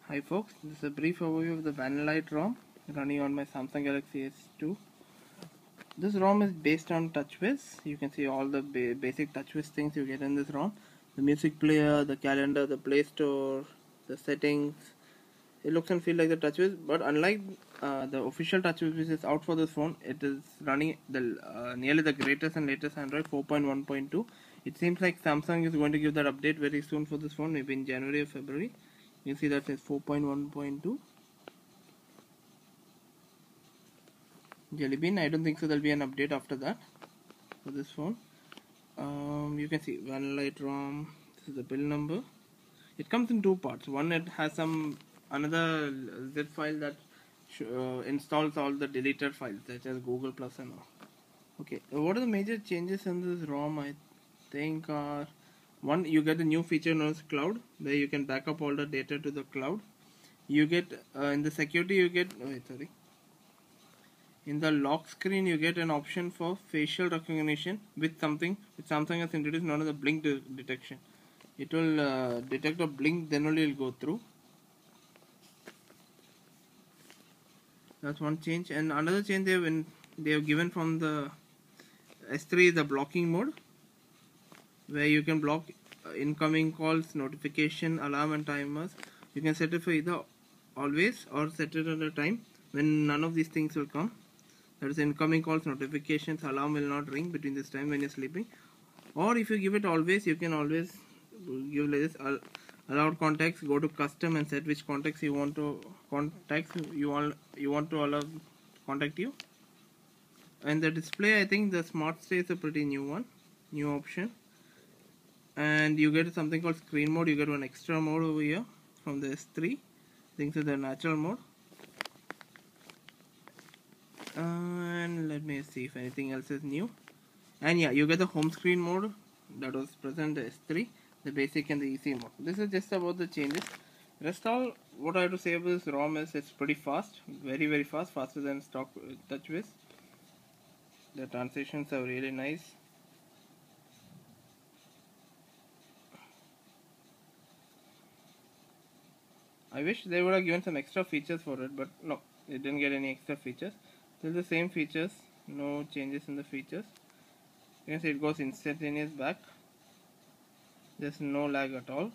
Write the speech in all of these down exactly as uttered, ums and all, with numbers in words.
Hi folks, this is a brief overview of the Wannalite Rom running on my Samsung Galaxy S two. This ROM is based on touchwiz. You can see all the ba basic touchwiz things you get in this ROM. The music player, the calendar, the Play Store, the settings. It looks and feels like the touchwiz, but unlike uh, the official touchwiz which is out for this phone, it is running the uh, nearly the greatest and latest Android four point one point two. It seems like Samsung is going to give that update very soon for this phone, maybe in January or February. You can see that says four point one point two. Jelly Bean, I don't think so. There'll be an update after that for this phone. Um, you can see Wannalite Rom. This is the build number. It comes in two parts. One, it has some another zip file that uh, installs all the deleted files such as Google Plus and all. Okay, what are the major changes in this ROM? I think are one, you get a new feature known as cloud, where you can back up all the data to the cloud. You get uh, in the security you get oh, wait, sorry. In the lock screen you get an option for facial recognition with something which Samsung has introduced known as a blink de detection. It will uh, detect a blink, then only it will go through. That's one change. And another change they have, in, they have given from the S three is the blocking mode, where you can block uh, incoming calls, notification, alarm and timers. You can set it for either always or set it at a time when none of these things will come. That is, incoming calls, notifications, alarm will not ring between this time when you're sleeping. Or if you give it always, you can always give like this: allowed contacts, go to custom and set which contacts you want to contacts you want you want to allow contact you. And the display, I think the smart stay is a pretty new one, new option. And you get something called screen mode. You get one extra mode over here from the S three. I think it's the natural mode. Uh, and let me see if anything else is new. And yeah, you get the home screen mode that was present in the S three, the basic and the easy mode. This is just about the changes. Rest all, what I have to say about this ROM is it's pretty fast, very very fast, faster than stock touchwiz. The transitions are really nice. I wish they would have given some extra features for it, but no, it didn't get any extra features. Still the same features, no changes in the features. You can see it goes instantaneous back. There's no lag at all.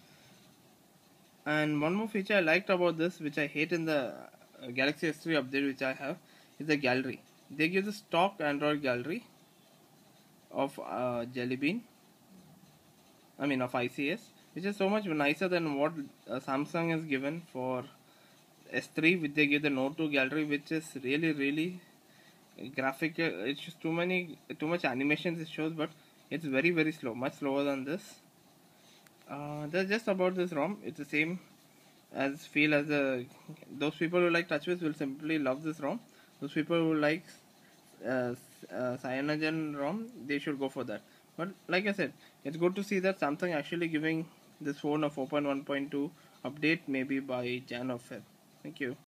And one more feature I liked about this, which I hate in the Galaxy S three update which I have, is the gallery. They give the stock Android gallery of uh, Jelly Bean, I mean of I C S, which is so much nicer than what uh, Samsung has given for S three, which they give the Note two gallery, which is really really graphic. It's just too many too much animations it shows, but it's very very slow, much slower than this. Uh, that's just about this ROM. It's the same as feel as the those people who like touchwiz will simply love this ROM. Those people who like uh, uh, cyanogen ROM, they should go for that. But like I said, it's good to see that Samsung actually giving this phone a four point one point two update, maybe by Jan or Feb. Thank you.